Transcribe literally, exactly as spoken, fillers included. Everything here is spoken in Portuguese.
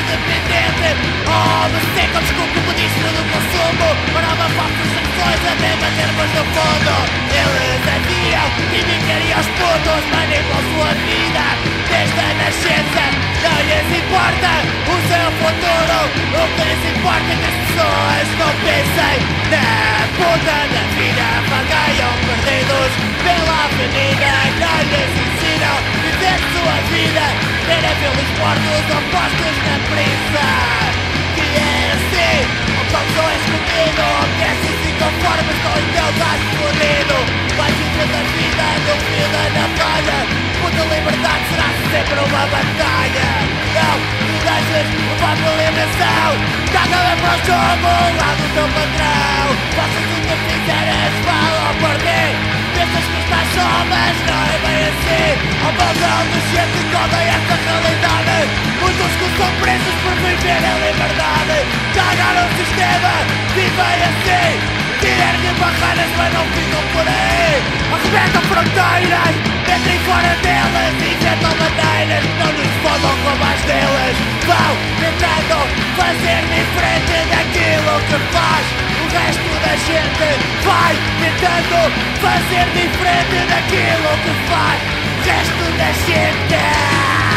independente. Obcecam-nos com o comunismo do consumo, para uma falsa sanções até mantermos no fundo. Eles haviam química e aos putos manipulam sua vida desde a nascença. Não lhes importa o seu futuro, o que lhes importa é que as pessoas não pensem na puta da vida. Vagaiam perdidos pela avenida, não lhes ensinam a viver sua vida. Era pelos mortos opostos na prisão. Que é assim, ou como sou escondido, que é assim se conforme com o teu gato fodido. Vai vivendo a vida no fio da navalha, puta liberdade será sempre uma batalha. Não te deixes levar pela eliminação, caga bem para o jogo lá do teu patrão. Faças o que fizeres, vale ao perder. Pensas que estás só, mas não é bem assim. Ao balcão do gente que odeia esta realidade, muitos que são presos por viver em liberdade. Cagaram o sistema, vivem assim. Tirem barreiras, mas não ficam por aí. Arrebentam fronteiras, dentro e fora delas. Inventam maneiras, não nos fodam como as delas. Vão tentando fazer diferente daquilo que faz o resto da gente. Vai tentando fazer diferente daquilo que faz o resto da gente.